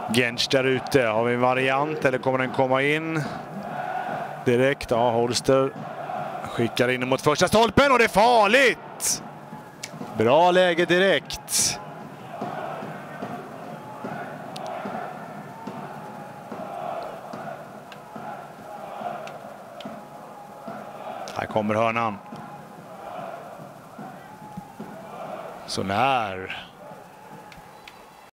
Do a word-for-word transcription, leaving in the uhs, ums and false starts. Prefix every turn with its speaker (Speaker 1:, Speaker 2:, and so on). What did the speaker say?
Speaker 1: Gench där ute. Har vi en variant eller kommer den komma in direkt? Ja, Holster skickar in mot första stolpen och det är farligt! Bra läge direkt. Här kommer hörnan. Så när